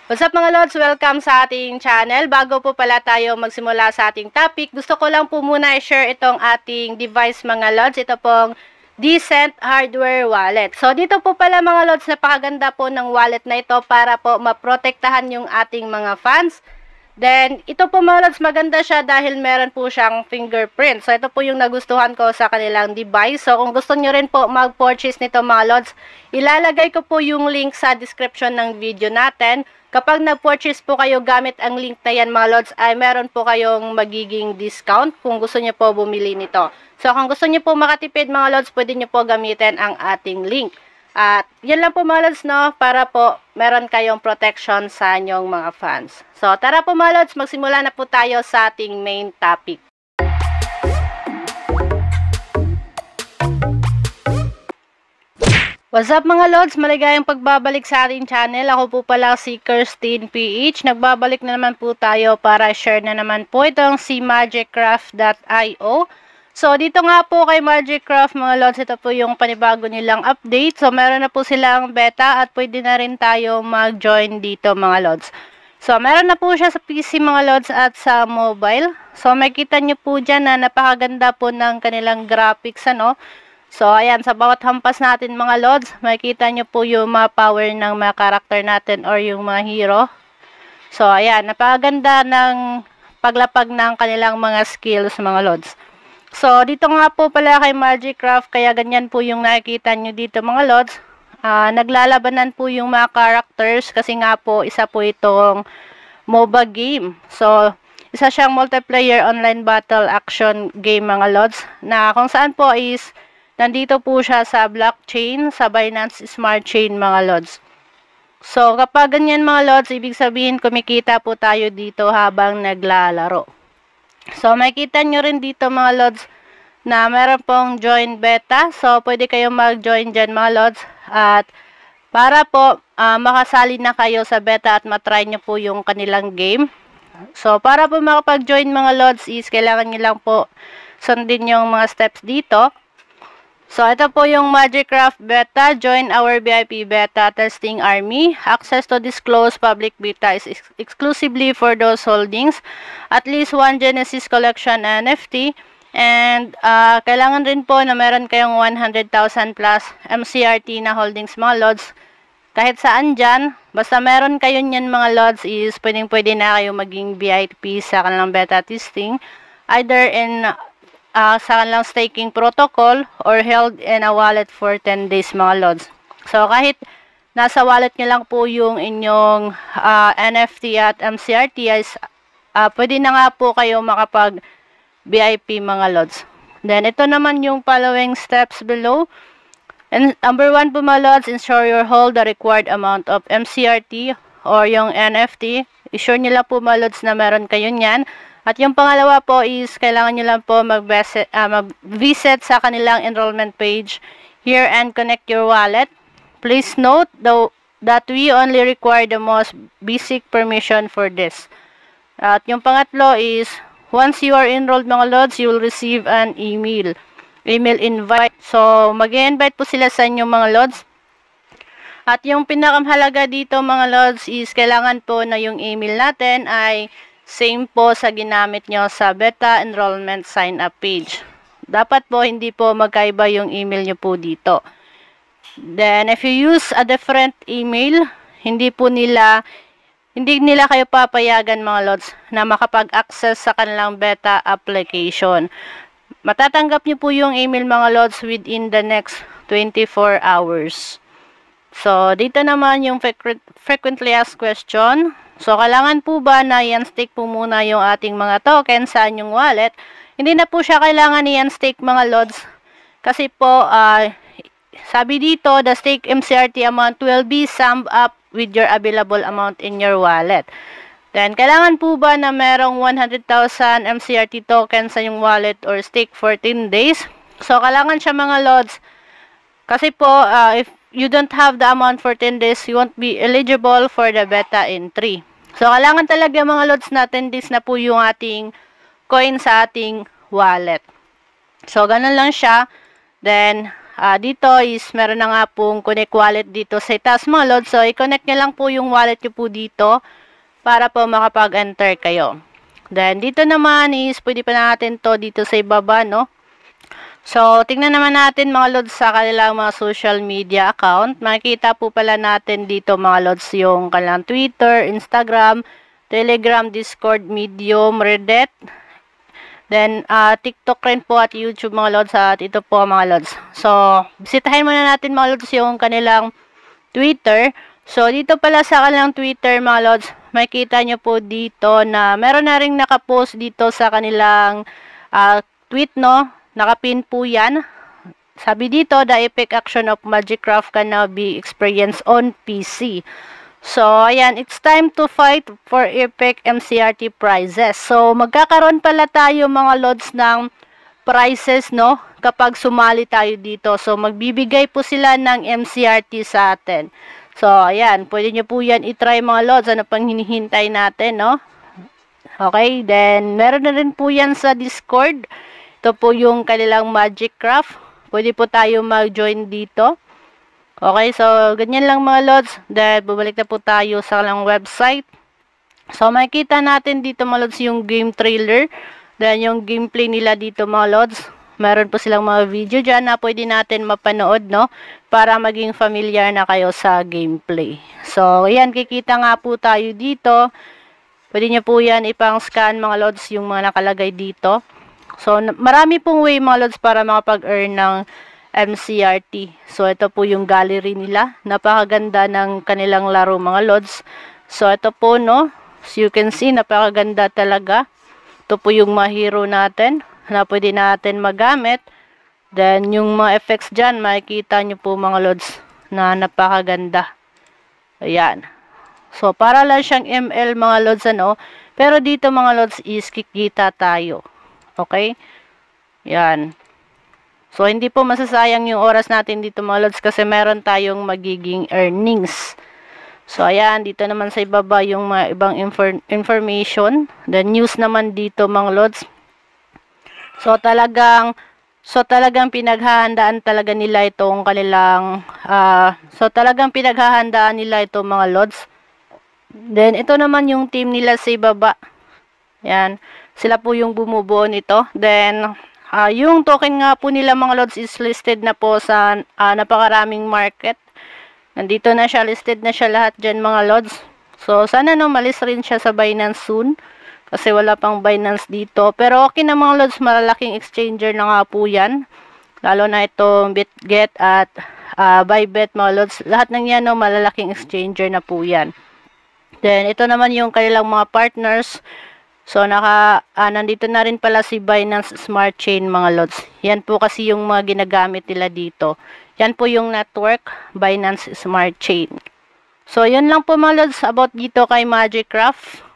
What's up mga Lods? Welcome sa ating channel. Bago po pala tayo magsimula sa ating topic, gusto ko lang po muna i-share itong ating device mga Lods. Ito pong Decent Hardware Wallet. So dito po pala mga Lods, napakaganda po ng wallet na ito para po maprotektahan yung ating mga fans. Then, ito po mga Lods, maganda siya dahil meron po siyang fingerprint. So, ito po yung nagustuhan ko sa kanilang device. So, kung gusto nyo rin po mag-purchase nito mga Lods, ilalagay ko po yung link sa description ng video natin. Kapag nag-purchase po kayo gamit ang link na yan mga Lods, ay meron po kayong magiging discount kung gusto nyo po bumili nito. So, kung gusto nyo po makatipid mga Lods, pwede nyo po gamitin ang ating link. At yan lang po mga Lods, no, para po meron kayong protection sa inyong mga fans. So tara po mga Lods, magsimula na po tayo sa ating main topic. What's up mga Lods, maligayang pagbabalik sa ating channel. Ako po pala si Kirstine PH. Nagbabalik na naman po tayo para share na naman po itong si Magicraft.io. So, dito nga po kay Magicraft mga Lods, ito po yung panibago nilang update. So, meron na po silang beta at pwede na rin tayo mag-join dito mga Lods. So, meron na po siya sa PC mga Lods at sa mobile. So, makita nyo po dyan na napakaganda po ng kanilang graphics, ano. So, ayan, sa bawat hampas natin mga Lods, makikita nyo po yung mga power ng mga karakter natin or yung mga hero. So, ayan, napakaganda ng paglapag ng kanilang mga skills mga Lods. So, dito nga po pala kay Magicraft, kaya ganyan po yung nakikita nyo dito mga Lods. Naglalabanan po yung mga characters kasi nga po, isa po itong MOBA game. So, isa siyang multiplayer online battle action game mga Lods, na kung saan po is, nandito po siya sa blockchain, sa Binance Smart Chain mga Lods. So, kapag ganyan mga Lods, ibig sabihin kumikita po tayo dito habang naglalaro. So, makikita nyo rin dito mga Lods na meron pong join beta. So, pwede kayong mag-join dyan mga Lods. At para po makasali na kayo sa beta at matry nyo po yung kanilang game. So, para po makapag-join mga Lods is kailangan nyo lang po sundin yung mga steps dito. So, ito po yung Magicraft beta. Join our VIP beta testing army. Access to disclosed public beta is exclusively for those holdings at least one Genesis Collection NFT. And, kailangan rin po na meron kayong 100,000 plus MCRT na holdings mga Lods. Kahit saan dyan, basta meron kayo nyan mga Lods is pwedeng-pwede na kayo maging VIP sa kanilang beta testing. Either in sa kanilang staking protocol or held in a wallet for 10 days mga Lods. So, kahit nasa wallet nyo lang po yung inyong NFT at MCRT, pwede na nga po kayo makapag VIP mga Lods. Then, ito naman yung following steps below. And number 1 po mga Lods, ensure you hold the required amount of MCRT or yung NFT. I-sure nyo lang po mga Lods na meron kayo nyan. At yung pangalawa po is, kailangan nyo lang po mag-visit sa kanilang enrollment page here and connect your wallet. Please note that we only require the most basic permission for this. At yung pangatlo is, once you are enrolled mga Lods, you will receive an email invite. So, mag-invite po sila sa inyo mga Lods. At yung pinakamahalaga dito mga Lods is, kailangan po na yung email natin ay same po sa ginamit nyo sa beta enrollment sign up page. Dapat po hindi po magkaiba yung email nyo po dito. Then if you use a different email, hindi nila kayo papayagan mga Lods na makapag-access sa kanilang beta application. Matatanggap nyo po yung email mga Lods within the next 24 hours. So dito naman yung frequently asked question. So, kailangan po ba na i-unstake po muna yung ating mga token sa inyong wallet? Hindi na po siya kailangan i-unstake mga Lods. Kasi po, sabi dito, the stake MCRT amount will be summed up with your available amount in your wallet. Then, kailangan po ba na merong 100,000 MCRT token sa inyong wallet or stake 14 days? So, kailangan siya mga Lods. Kasi po, if you don't have the amount for 10 days, you won't be eligible for the beta entry. So, kailangan talaga mga Lods na 10 days na po yung ating coin sa ating wallet. So, ganun lang siya. Then, dito is meron na nga pong connect wallet dito sa itaas mga lods. So, i-connect nyo lang po yung wallet nyo po dito para po makapag-enter kayo. Then, dito naman is pwede pa natin to dito sa ibaba, no? So, tingnan naman natin mga lods sa kanilang mga social media account. Makikita po pala natin dito mga lods yung kanilang Twitter, Instagram, Telegram, Discord, Medium, Reddit. Then, TikTok rin po at YouTube mga lods at ito po mga lods. So, bisitahin muna natin mga lods yung kanilang Twitter. So, dito pala sa kanilang Twitter mga lods, makikita nyo po dito na meron na rin nakapost dito sa kanilang tweet, no? Nakapin po yan. Sabi dito, the epic action of Magicraft can now be experienced on PC. So, ayan, it's time to fight for epic MCRT prizes. So, magkakaroon pala tayo mga lods ng prizes, no? Kapag sumali tayo dito. So, magbibigay po sila ng MCRT sa atin. So, ayan, pwede nyo po yan itry mga lods. Ano pang hinihintay natin, no? Okay, then, meron na rin po yan sa Discord. Ito po yung kanilang Magicraft. Pwede po tayo mag-join dito. Okay, so ganyan lang mga lods. Dahil bubalik na po tayo sa kanilang website. So makikita natin dito mga lods yung game trailer. Then yung gameplay nila dito mga lods. Meron po silang mga video dyan na pwede natin mapanood, no? Para maging familiar na kayo sa gameplay. So yan, kikita nga po tayo dito. Pwede nyo po yan ipang scan mga lods yung mga nakalagay dito. So marami pong way mga lods para makapag-earn ng MCRT. So, ito po yung gallery nila. Napakaganda ng kanilang laro mga lods. So, ito po, no? As you can see, napakaganda talaga. Ito po yung mga hero natin na pwede natin magamit. Then, yung mga effects dyan, makikita nyo po mga lods na napakaganda. Ayan. So, para lang siyang ML mga lods, ano? Pero dito mga lods is kikita tayo. Okay? Yan. So, hindi po masasayang yung oras natin dito mga lods kasi meron tayong magiging earnings. So, ayan, dito naman sa ibaba yung mga ibang information. The news naman dito mga lods. So, talagang pinaghahandaan talaga nila itong kanilang, pinaghahandaan nila itong mga lods. Then, ito naman yung team nila sa ibaba. Ayan, sila po yung bumubuo nito. Then, yung token nga po nila mga lods is listed na po sa napakaraming market. Nandito na siya, listed na siya lahat dyan mga lods. So, sana no, malis rin siya sa Binance soon. Kasi wala pang Binance dito. Pero okay na mga lods, malalaking exchanger na nga po yan. Lalo na itong BitGet at Bybit mga lods. Lahat ng yan no, malalaking exchanger na po yan. Then, ito naman yung kanilang mga partners. So, nandito na rin pala si Binance Smart Chain mga lods. Yan po kasi yung mga ginagamit nila dito. Yan po yung network, Binance Smart Chain. So, yun lang po mga lods about dito kay Magicraft.